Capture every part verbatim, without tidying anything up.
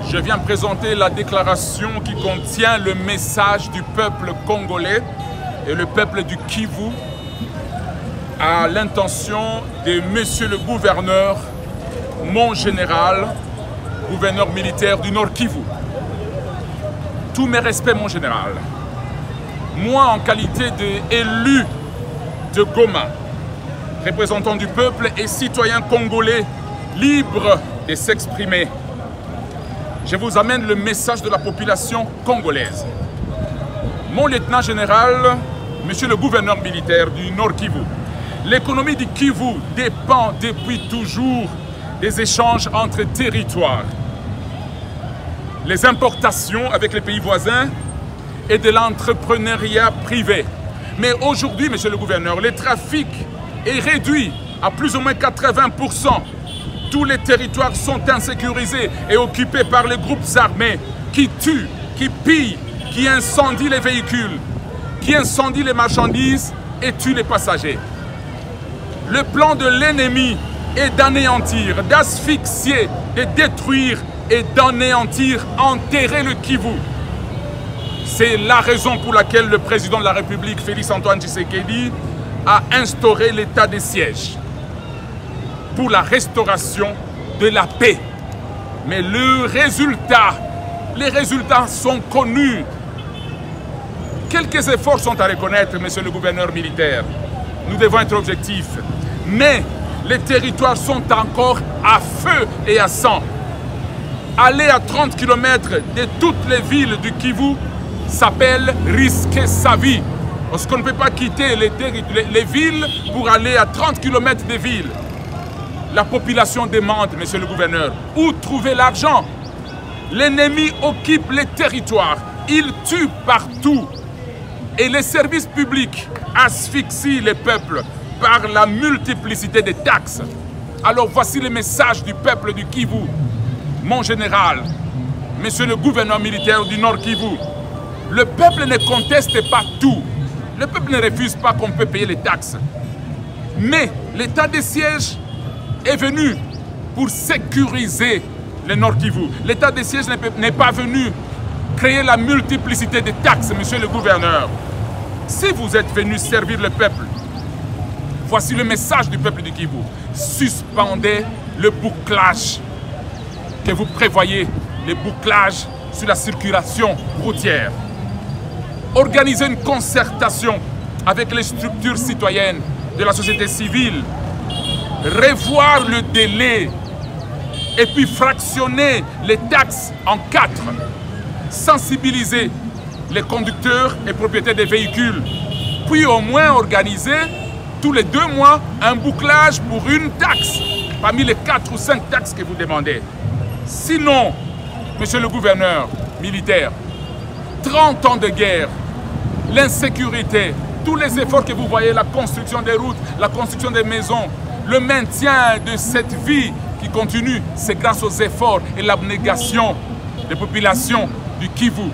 Je viens présenter la déclaration qui contient le message du peuple congolais et le peuple du Kivu à l'intention de Monsieur le gouverneur, mon général, gouverneur militaire du Nord Kivu. Tous mes respects, mon général. Moi, en qualité d'élu de Goma, représentant du peuple et citoyen congolais libre de s'exprimer, je vous amène le message de la population congolaise. Mon lieutenant général, monsieur le gouverneur militaire du Nord Kivu, l'économie du Kivu dépend depuis toujours des échanges entre territoires, les importations avec les pays voisins et de l'entrepreneuriat privé. Mais aujourd'hui, monsieur le gouverneur, le trafic est réduit à plus ou moins quatre-vingts pour cent. Tous les territoires sont insécurisés et occupés par les groupes armés qui tuent, qui pillent, qui incendient les véhicules, qui incendient les marchandises et tuent les passagers. Le plan de l'ennemi est d'anéantir, d'asphyxier, de détruire et d'anéantir, enterrer le Kivu. C'est la raison pour laquelle le président de la République, Félix Antoine Tshisekedi, a instauré l'état de siège pour la restauration de la paix. Mais le résultat, les résultats sont connus. Quelques efforts sont à reconnaître, monsieur le gouverneur militaire. Nous devons être objectifs. Mais les territoires sont encore à feu et à sang. Aller à trente kilomètres de toutes les villes du Kivu s'appelle risquer sa vie. Parce qu'on ne peut pas quitter les, les, les villes pour aller à trente kilomètres des villes. La population demande, monsieur le gouverneur, où trouver l'argent? L'ennemi occupe les territoires, il tue partout. Et les services publics asphyxient les peuples par la multiplicité des taxes. Alors voici le message du peuple du Kivu. Mon général, monsieur le gouverneur militaire du Nord Kivu, le peuple ne conteste pas tout. Le peuple ne refuse pas qu'on peut payer les taxes. Mais l'état de siège est venu pour sécuriser le Nord Kivu. L'état de siège n'est pas venu créer la multiplicité des taxes, monsieur le gouverneur. Si vous êtes venu servir le peuple, voici le message du peuple du Kivu. Suspendez le bouclage que vous prévoyez, le bouclage sur la circulation routière. Organisez une concertation avec les structures citoyennes de la société civile. Revoir le délai et puis fractionner les taxes en quatre. Sensibiliser les conducteurs et propriétaires des véhicules. Puis au moins organiser tous les deux mois un bouclage pour une taxe parmi les quatre ou cinq taxes que vous demandez. Sinon, monsieur le gouverneur militaire, trente ans de guerre, l'insécurité, tous les efforts que vous voyez, la construction des routes, la construction des maisons, le maintien de cette vie qui continue, c'est grâce aux efforts et l'abnégation des populations du Kivu.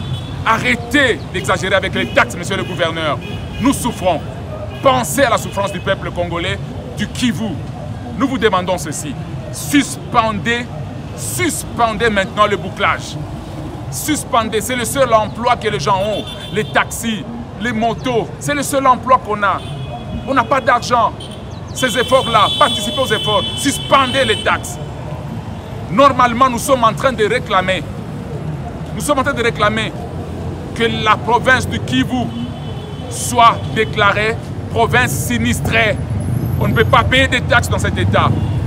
Arrêtez d'exagérer avec les taxes, monsieur le gouverneur. Nous souffrons. Pensez à la souffrance du peuple congolais, du Kivu. Nous vous demandons ceci. Suspendez, suspendez maintenant le bouclage. Suspendez, c'est le seul emploi que les gens ont. Les taxis, les motos, c'est le seul emploi qu'on a. On n'a pas d'argent. Ces efforts-là, participez aux efforts, suspendez les taxes. Normalement, nous sommes en train de réclamer, nous sommes en train de réclamer que la province du Kivu soit déclarée province sinistrée. On ne peut pas payer des taxes dans cet état.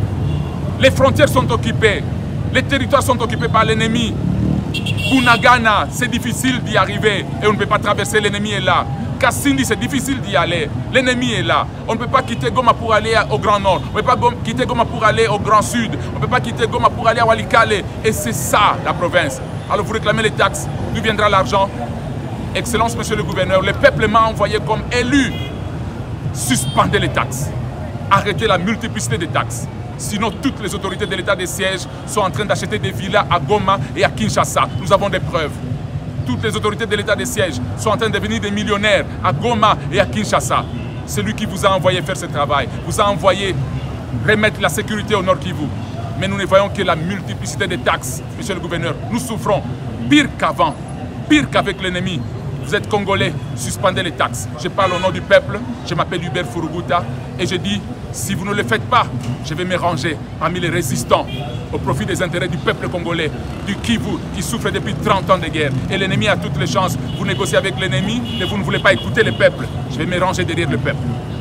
Les frontières sont occupées, les territoires sont occupés par l'ennemi. Bunagana, c'est difficile d'y arriver et on ne peut pas traverser, l'ennemi est là. Kassindi, c'est difficile d'y aller. L'ennemi est là. On ne peut pas quitter Goma pour aller au Grand Nord. On ne peut pas quitter Goma pour aller au Grand Sud. On ne peut pas quitter Goma pour aller à Walikale. Et c'est ça, la province. Alors vous réclamez les taxes. D'où viendra l'argent? Excellence, monsieur le gouverneur, le peuple m'a envoyé comme élu. Suspendez les taxes. Arrêtez la multiplicité des taxes. Sinon, toutes les autorités de l'état de siège sont en train d'acheter des villas à Goma et à Kinshasa. Nous avons des preuves. Toutes les autorités de l'état de siège sont en train de devenir des millionnaires à Goma et à Kinshasa. C'est lui qui vous a envoyé faire ce travail, vous a envoyé remettre la sécurité au Nord Kivu. Mais nous ne voyons que la multiplicité des taxes, monsieur le gouverneur. Nous souffrons pire qu'avant, pire qu'avec l'ennemi. Vous êtes Congolais, suspendez les taxes. Je parle au nom du peuple, je m'appelle Hubert Furuguta et je dis, si vous ne le faites pas, je vais me ranger parmi les résistants au profit des intérêts du peuple congolais, du Kivu, qui souffre depuis trente ans de guerre. Et l'ennemi a toutes les chances. Vous négociez avec l'ennemi, mais vous ne voulez pas écouter le peuple. Je vais me ranger derrière le peuple.